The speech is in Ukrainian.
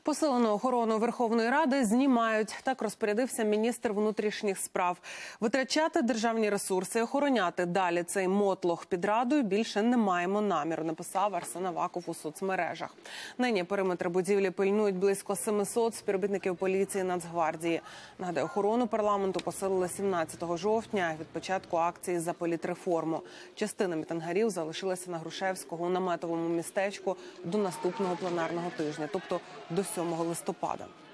Посилену охорону Верховної Ради знімають. Так розпорядився міністр внутрішніх справ. Витрачати державні ресурси і охороняти далі цей мотлох під Радою більше не маємо наміру, написав Арсен Аваков у соцмережах. Нині периметр будівлі пильнують близько 700 співробітників поліції і Нацгвардії. Нагадаю, охорону парламенту посилили 17 жовтня від початку акції за політреформу. Частина мітингарів залишилася на Грушевського у наметовому містечку до наступного пленарного тижня, тобто до 7 листопада.